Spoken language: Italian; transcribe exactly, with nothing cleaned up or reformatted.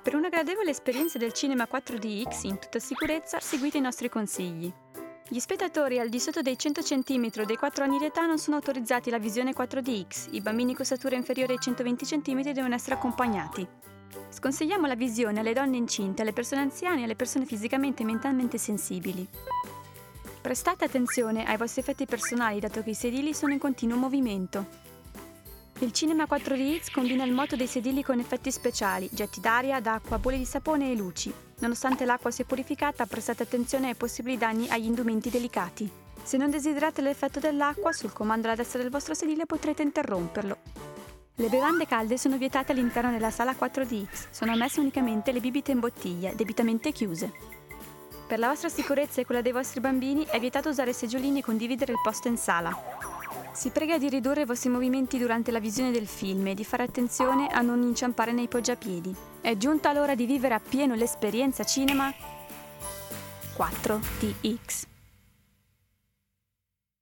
Per una gradevole esperienza del cinema quattro D X in tutta sicurezza, seguite i nostri consigli. Gli spettatori al di sotto dei cento centimetri o dei quattro anni di età non sono autorizzati alla visione quattro D X. I bambini con statura inferiore ai centoventi centimetri devono essere accompagnati. Sconsigliamo la visione alle donne incinte, alle persone anziane e alle persone fisicamente e mentalmente sensibili. Prestate attenzione ai vostri effetti personali, dato che i sedili sono in continuo movimento. Il cinema quattro D X combina il moto dei sedili con effetti speciali, getti d'aria, d'acqua, bolle di sapone e luci. Nonostante l'acqua sia purificata, prestate attenzione ai possibili danni agli indumenti delicati. Se non desiderate l'effetto dell'acqua, sul comando alla destra del vostro sedile potrete interromperlo. Le bevande calde sono vietate all'interno della sala quattro D X, sono ammesse unicamente le bibite in bottiglia, debitamente chiuse. Per la vostra sicurezza e quella dei vostri bambini è vietato usare seggiolini e condividere il posto in sala. Si prega di ridurre i vostri movimenti durante la visione del film e di fare attenzione a non inciampare nei poggiapiedi. È giunta l'ora di vivere appieno l'esperienza cinema quattro D X.